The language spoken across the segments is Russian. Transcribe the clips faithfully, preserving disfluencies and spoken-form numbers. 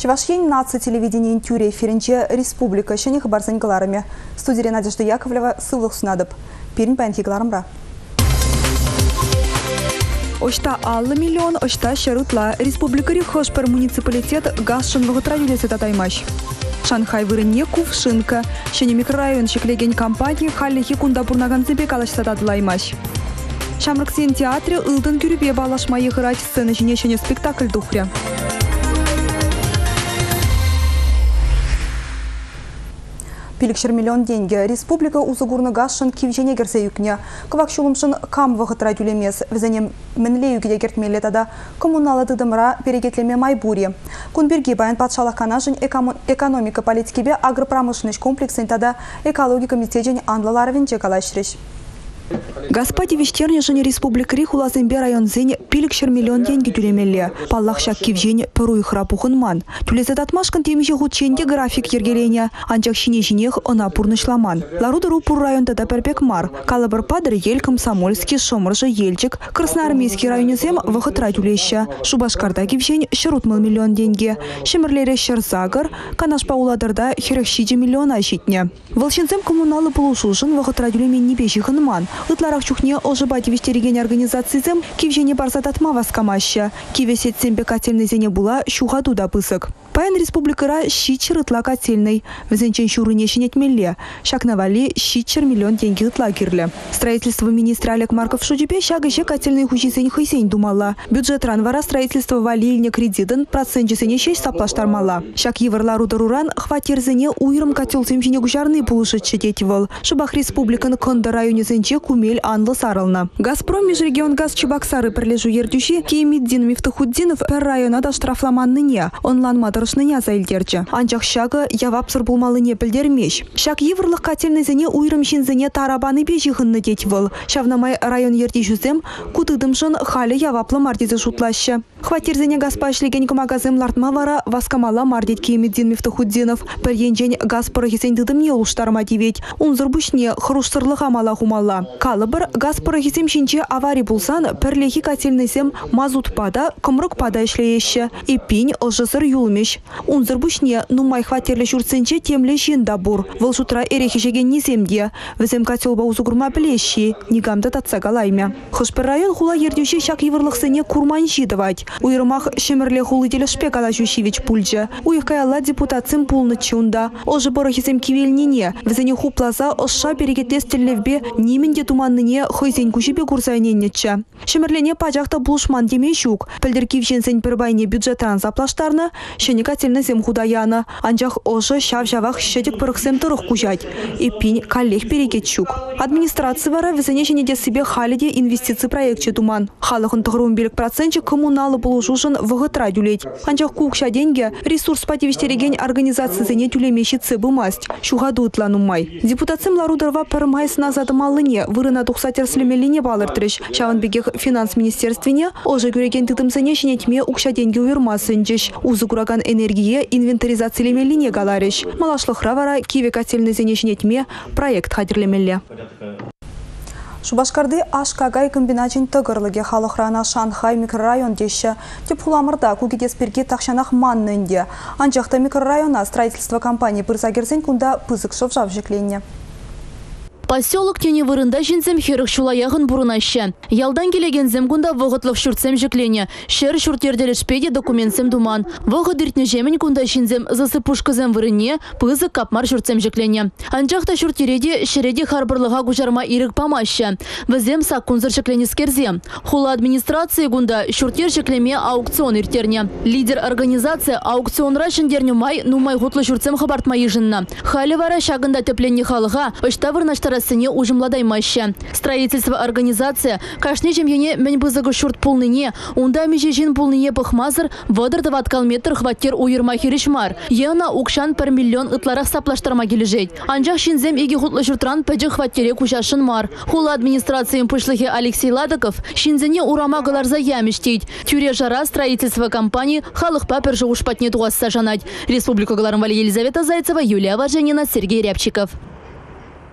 Чувашьен наци телевидение тюре эфиринче республика шене хабарсан галарами. Студия Надежда Яковлева сывлых сунадып. Пирин паянки галарамра. Ошта аллы миллион, ошта шарутла. Республика Рихошпер муниципалитет гасшин ваготравились это таймаш. Шанхай вырыне кувшинка. Шене микрорайон шеклеген компании халлихи кунда бурнаганцебе калашсатадылаймаш. Шамрыксен театре ылдын күрүбе балашма егырать сцены жіне шене спектакль духря. Пиликшер миллион деньги. Республика узугурны гашын кивжене керсе юкне. Квак шулымшын кам вағытра тюлемес. Візене мінле юкеде кертмелі тада коммуналы дыдымра перегетлеме майбури. Кунберги баян патшалық канажын экономика политикебе агропромышленность комплексен тада экология комитетен анлаларвен чекалашреш. Господи вещерне жене республика Рихулазымбе район зене пиликшер миллион деньги тюлемелле. Паллахшак кивжене пыруй храпухын ман. Тюлезет атмашкан темиже худченде график ергелене. Анчак шине жинех она пурнышламан. Ларудыру пур район тада перпек мар. Калабыр падыр ел Комсомольский, Шомыржы, Ельчик, Красноармейский район зем вахытра тюлеща. Шубашкарда кивжень шырутмыл миллион деньги. Шемерлере шерзагар, канаш пауладырда херекшиде миллиона щитне. Волшенцем коммуналы полушушын вахытра тюлемен небежихын ман. Ытларах чухне ожибати вестереген организациязем кивжене барсататма васкамаща. Кивесет сембе котельный зене була щухаду да пысык. Паян республикара щичер ытла котельный. Везенчен щурыне щенетмелле. Шакнавали щичер миллион деньги ытла кирле. Строительство министра Олег Марков шудипе шагыше котельный хучисень хысень думала. Бюджет ранвара строительство валильне кредитен процентчесене шесть саплаштармала. Шак еврлару даруран хватерзене уйрым котелцем жіне гужарный пулышет чететивал. Шубах республикан конда районе зенче кумель анлы сарылна. Газпром межрегион газ Чебоксары прилежу ердющи Киемиддин Мифтахуддинов пер районада штрафламанныне. Онлан матырышныне заилдерче. Анчах шага явапсыр булмалыне пілдермеш. Шак еврлық котельный зене уйрым шинзене тарабаны бежихынны детивал. Шавнамай район ердишузем кутыдымшын халі яваплы мардезе шутлашы. Хватерзене газпа ішлеген кымагазем лартма вара васкамала мардет Киемиддин Мифтахуддинов. Пер енжен газ парахисен дыдым елуштарма девет. Унзыр бушне хрушсырлы хамала хумала. Калыбыр газ парахисем шинче аварий булсан перлехи котельныйсем мазут пада, кымрык пада ишлееші. И пинь ылжысыр юлмеш. Унзыр бушне нумай хватерлі жүрценче темле жинда бур. Вылшутра эрехишеген низемде. Візем котелба узугурма білеші. Нигамда татса галайме. Хышпыр район хула ердюші шак еврлықсыне курман жидывать. Уйрымах шемерле хулы телешпе калашушевич пульджа. Уйхкаяла депутатсым пулны чунда. Ожы парахисем кивельнине. Візене хуплаза ошша перегетестелевбе нименде туманныне хойзен кушебе курсайненнече. Шемерлене пажақта булшман демешук. Пілдір кившенсен пірбайне бюджетран заплаштарны, шене котельнызем худаяны. Анчах ожы шав-жавах шедек пырықсем тұрық кужать. И пинь каллех перегетчук. Администрация вара візене женеде себе халиде инвестиции проектче туман. Халықын тұғырын белік процентче коммуналы болушушын вғытра дюлеть. Анчах кукша деньги ресурс пативиштереген организации зене тюлемеші цыбы масть. Шугаду ытланумай. Депутатсым Ларудырва пірмайс назад малыне вырына тухсатерслемелине балыртырыш. Шаванбегех финанс министерствине ожы көреген тытымсыне шенетме укша деньги уйырмасынчыш. Узы кураган энергия инвентаризациялемелине галарыш. Малашлықра вара киве котельный зене шенетме проект хадирлемелле. Шубашкарды Ашкагай комбиначин тыгырлыге халықрана Шанхай микрорайон деші. Теп хуламырда кугедес перге тақшанақ маннынде. Анчақта микрорайона строительство компании пырзагерзен кунда пызык шовжав жекленне. Поселок тене вырында жинзем херых шулаяғын бұрынаща. Ялдан келеген земгунда вғытлық шүртсем жеклене. Шер шүртерделешпеде документсем думан. Вғыт диртне жемін кунда шинзем засыпушкызем вырыне, пызы капмар шүртсем жеклене. Анчақта шүртереде шереде харбырлыға гужарма ирік памаща. Візем сақ кунзыр жекленескерзе. Хула администрация гунда шүртер жеклеме аукцион иртерне. Лидер организация аукционра шындерне май нумай ғутлы шүртсем хабартма ежінна. Халі вара шагында тепленне халыға, ұштавыр наштарасы ужимладаймаща. Строительство организация кашне жемьене мен бызыгы шурт полныне, унда межежин полныне пахмазыр вадыр даваткал метр хваттер уйырма хиришмар. Ена укшан пер миллион ытларах саплаштарма кележет. Анжақ шинзем еге хутлы шуртран пәджі хваттере кушашын мар. Хула администрациян пышлыхе Алексей Ладыков шинзене урама галарза ямештейд. Тюре жара строительство компании халық папер же ушпатне туасса жанать. Республика Галарымвали Елизавета Зайцева, Юлия Важенина, Сергей Рябчиков.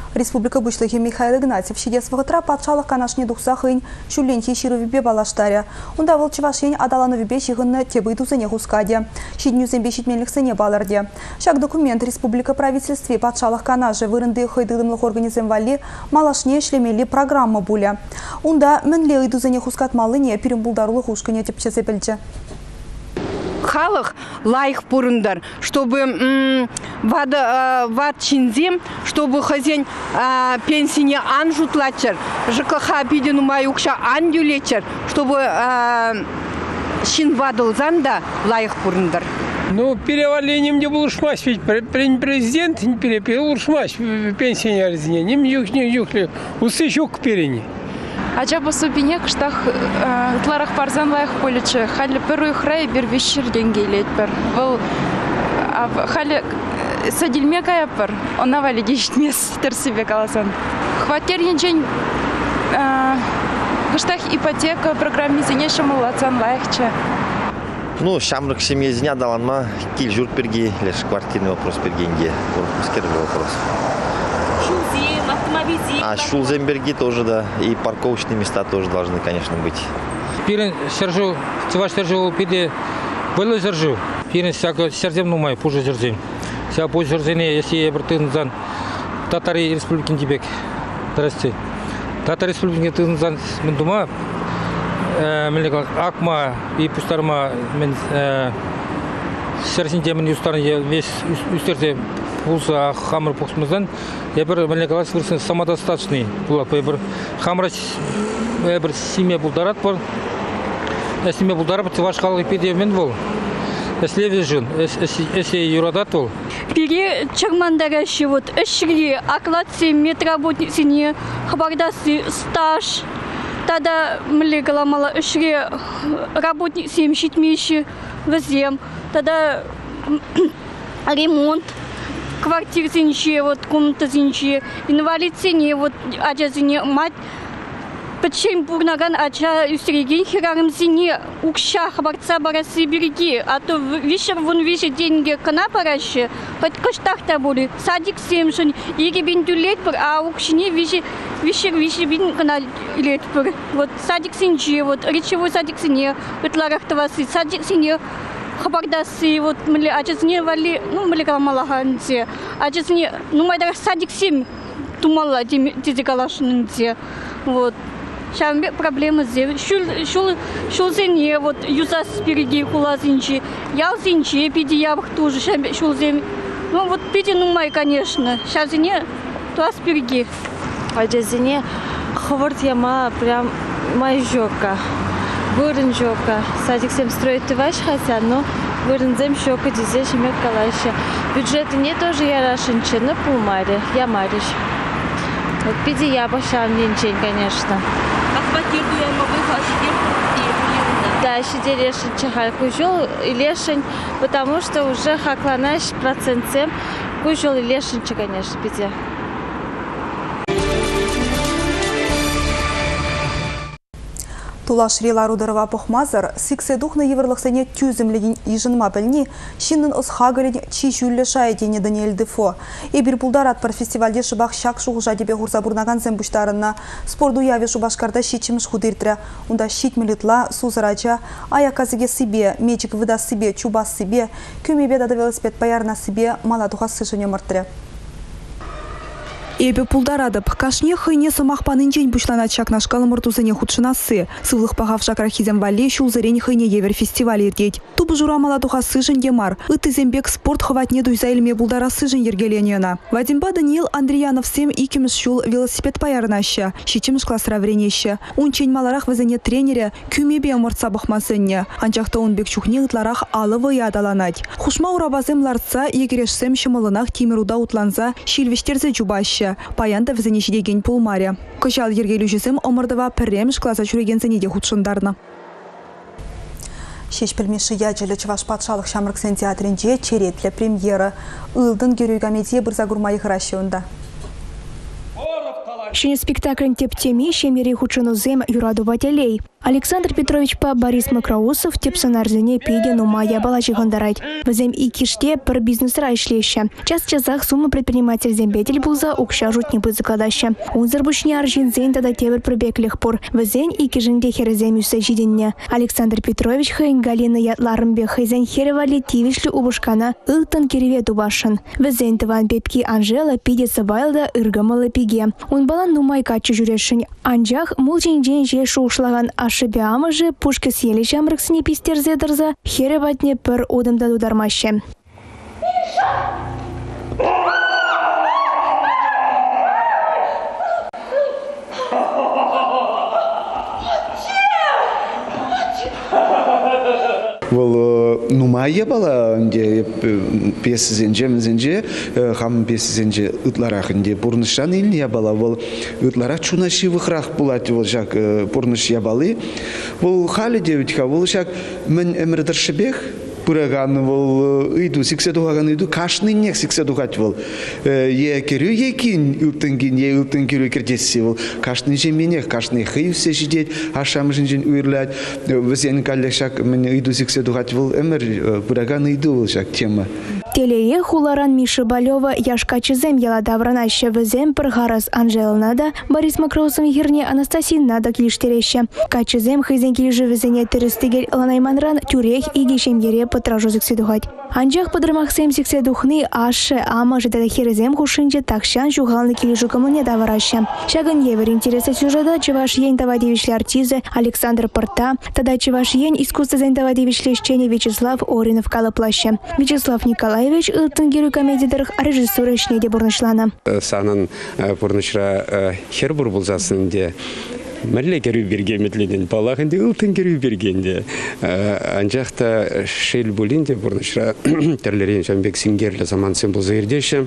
Республика Бучлыхи Михаил Игнатьев шидес вғытра патшалық канашне дұқсақын шүлленхи ширувибе балаштаря. Онда выл чывашен адаланувибе шиғынны тебы тузыне хускаде. Шиднюзембе шитменліксіне баларде. Шак документ республика правительстве патшалық канажы вырынды хойдыдымлық организм вали малашне шлемели программа буля. Онда мінле ыдузыне хускатмалыне перембулдарлық ушкыне тепчезе білді. Халық лайық бұрындар, чтобы вад чинзем, чтобы хозяин пенсине ан жутлачар, ЖКХ бидену майукша ан дюлечар, чтобы шин вадылзан да лайық бұрындар. Ну, перевалением не был шмась, ведь президент не перепил шмась пенсионер из нее, не юхли, юхли, усы щук перени. Ача по субине кштах тларах парзан лайх поличе, хали первый храй бер вечер деньги лет пер. Вол хали садильме кая пер, он навали десять мест терсибе каласан. Хватер янчень кштах ипотека программизине шамулацан лайхче. Ну, шамрак семье дня даланма, киль жур перги, лишь квартирный вопрос пергенге, скербый вопрос. А Шулзенберги тоже, да, и парковочные места тоже должны, конечно, быть. Пирен сержу, цваш сержу, пиде, было сержу. Пирен всяко сердцем numai, пуже сердцем. Вся пуже сердцене, если я братын зан, татари республики Тибек, здрасте. Татари республики Тынзан, мен дума, мен акма и пустарма, мен сердцем темен юстарне весь юстерте. Пулса хамр пухсмазан, я бер маленькалас версен самодостаточный была, я хамрас, я бер семья булдарат пор, я семья булдарат, ваш халый педиамен был, если вижен, если юрадат был. Пере чармандараши вот эшри оклад медработницы хабардасы стаж, тогда млегала мала эшри работницы мщитмиши возем, тогда ремонт. Квартир зинче, вот комната зинче, инвалид зине, вот ача зине мать, почему бурнаган ача юстреген хирарым зине, укша хабарца барасы береги, а то вечер вон вечер деньги кана параще, под каштах-то были, садик семшин, иги бинту лет пар, а укшине вечер вечер вечер бин кана лет пар, вот садик зинче, вот речевой садик зине, вот ларахтовасы садик зине. Хабардасы вот мы ачесне вали, ну мы лекамалаханте, ачесне, ну мы даже садик семь тумала тези калашнынте, вот. Сейчас проблемы здесь. Шул шул шул зене вот юзас переги кулазинчи, ял зинчи, пиди ябх тоже сейчас шул зем, ну вот пиди ну май конечно, сейчас зене туас переги. Ачесне хварт яма прям майжока. Вырын жока, садик всем строить тываш хотя, но вырын зем щека дизе шемет калаще. Бюджеты не тоже я рашенче, но пумаре, я мариш. Вот пиди я башам нинчень, конечно. А квартиру я могу хасидер? Да, щеде решенче халь кужол и лешень, потому что уже хакланаш процентцем кужол и лешенче, конечно, пиди. Тула Шрила Рударова похмазар, сиксе духна еврлахсене тюземлеген ижынма білні, шиннын осхагален чи жүлі шайдене Даниэль Дефо. Эбір пулдарат пар фестивальде шыбақ шак шуғыжа депе ғурса бұрнаған зэмбуштарына спорду яве шубашкарда щитчіміш худыртыря. Унда щит милитла, сузырача, аяказыге себе, мечик выдас себе, чубас себе, көмебе дада велосипед паярна себе, маладуға сышыне мұрттыря. Эбе пулдарадып, кашне хыйне сымақпанын жен бұшлана чакнашқалы мұртузыне худшынасы. Сывлық пағав шакрахизем вале шулзырен хыйне евер фестиваль ердеть. Тубы журамала духа сыжын демар. Ытызембек спорт хватне дуйза илме булдара сыжын ергеленена. Вадимба Даниил Андреянов сем икиміз шул велосипед паярнаща. Щичиміз классра вренеща. Унчень маларах вызыне тренере күмебе мұртса бұхмасынне. Анчақта он бек чухне ытларах алывы ядаланать. Хушма урабазем ларца егерешсем шымылынах тимируда утланза шилвештерзе жубаща. Паянда в занешидеген пулмаре. Кышал ергелюжесем омырдыва пірремш класа чуреген занеде худшындарны. Шеш пілмеші яджелі Чуваш патшалық Шамрыксен театринже черетлі премьера. Үлдін герой комедия бір загурмайы хыращуында. Шыны спектаклін тептеме шемері худшыну зем юраду вателей. Александр Петрович па Борис Макроусов тепсонарзене пиде нумая балачи гондарайт. Вазем и киште пар бизнесра ишлеща. Час часах сумма предприниматель зембетель булза укша жутни бы закладаща. Он зарбушни аржин зейн тада тевер пробег лехпор. Вазен и кижинде херезем юса жиденне. Александр Петрович хайн галина ятларымбе хайзен херевали тивишлю убушкана ылтан кереве тубашын. Вазен таван пепки Анжела пиде сабайлда ыргамала пиге. Он балан нумай качу жюрешин. Анжах мулжин день жешу ушлаган ашыбе амыжы пушки съели жамрыксыне пистерзе дырза хереватне пір одымда дудармаще. Вол нумайя бала инде песизенже мизенже хам песизенже утларахынде бурнышан илне бала вол утларах чунаши вихрах булати вол жак бурныш ябалы вол хали девитка вол жак мен эмредершебех пураган вол иду сикседуган иду кашны нек сикседугат вол е керю екин ултынгин е ултын керю кердеси вол кашны жеменех кашны хыйсе жидет ашам жинжин уйрлать везен калешак мен иду сикседугат вол эмер пураган иду вол жак тема. Телее хуларан Миша Балева яшка чизем яла давранаще везем пергарас Анжелнада Борис Макроусом херне Анастасин нада клиштереще. Качизем хызен килжи везене терестигель ланайманран тюрех и гешемгере потражу зикседухать. Анжах подрамахсем зикседухны аше ама жедада херезем хушинже такшан жугалны килжу коммуне давараще. Шаган евер интереса сюжета чеваш ень тавадевишле артизы Александр Порта, тада чеваш ень искусство зентавадевишле щене Вячеслав Оринов калаплаще. Вячеслав Николаевич ылтынгеру комедиядырых режиссура шнеде бурнышлана. Санан бурнышра хербур булзасынде мәлле керу берге метледен балағынде ылтын керу бергенде. Анжақта шел булинде бурнышра терлерен жамбек сингерлі заман сен бұл зайырдеші.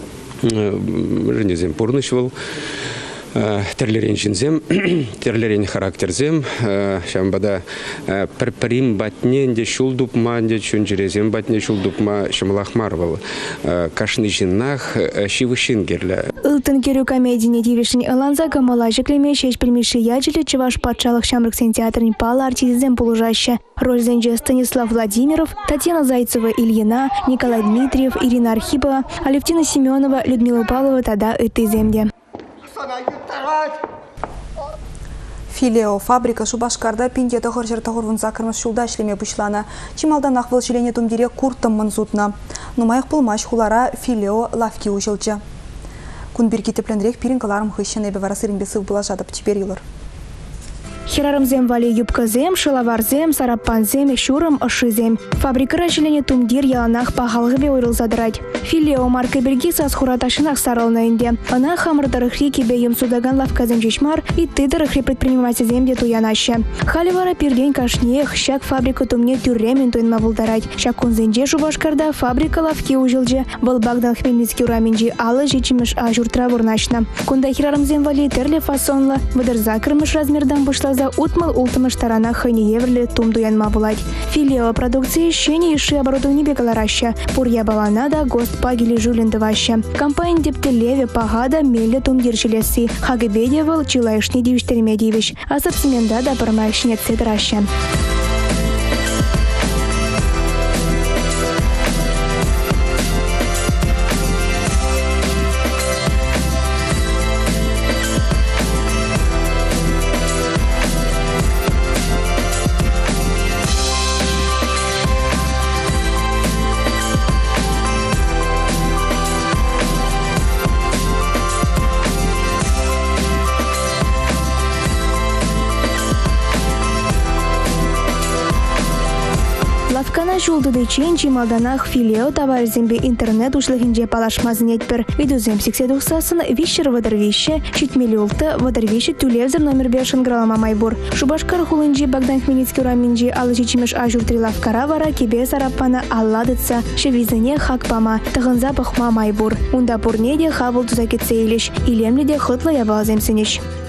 Жөнезем бурныш бол. Терлерен жинзем, терлерен характерзем, шамбада пір-пірім батненде шулдупма, чөнжерезем батне шулдупма шымылахмар был. Кашны жиннах шивышин керлі. Ылтын керу комедийне дивишін ыланза гамала жеклеме шеш пельмеші яджилі чеваш патшалық Шамрыксен театрын пала артизем полужаще. Роль зенже Станислав Владимиров, Татьяна Зайцева, Ильина, Николай Дмитриев, Ирина Архипова, Алевтина Семенова, Людмила Павлова тада этой земде. Филео фабрика Шубашкарда пинде тохор жертахор вунза кырмыз шулда ишлеме бушлана. Чималдан ахвыл жилене тумдире куртым мынзутна. Нумайық пулмаш хулара Филео лавки ужылчы. Кунбирги тепленрек пиринкаларым хыщен эбе варасырын бесых была жадып теперь юлар. Херарымзем вали юбказем, шылаварзем, сараппанзем, шурым, ышызем. Фабрикара жилене тумдир яланах пахалгыбе ойрыл задрать. Филео марка берги сас хураташынах сарылна инде. Ана хамырдарыхри кебе юмсудаган лавказем жешмар и тыдырыхри предпринимателзем де туянаще. Халивара пирдень кашнех, щак фабрика тумне тюрремен туйнма булдарать. Щак кунзенже Шубашкарда фабрика лавки ужылже. Был Богдан Хмельницкий ураменджи алы жечимеш ажуртра вурнашна. Кунда херарымзем вали терле фасонла, выдыр закрымыш размердан бушла за утмал ултымыш тарана хыне еврле тумдуянма булать. Филео продукции щене иши оборудование бегалараща. Пурья баланада гост пагили жулендываща. Компания дептелеве пагада мелле тумдирчелеси. Хагебедевал чилайшни дивиштермедивиш. Ассортимента да промайшнет седраща. Лавкана жулдыды чен чималданах Филео товарзембе интернет ушлыгинже палашмазын етпір. Видузем секседухсасын вишер вадарвище, читмели улты вадарвище тюлевзер номер бешен гралама майбур. Шубашкар хулынжи Богдан Хмельницкий ураменжи алычи чимеш ажуртри лавкара вара кебе сараппана алладыца, шевизыне хакпама, тығынза пахма майбур. Унда пурнеде хавыл тузакетсе илеш, илемледе хытла ябалзем сенеш.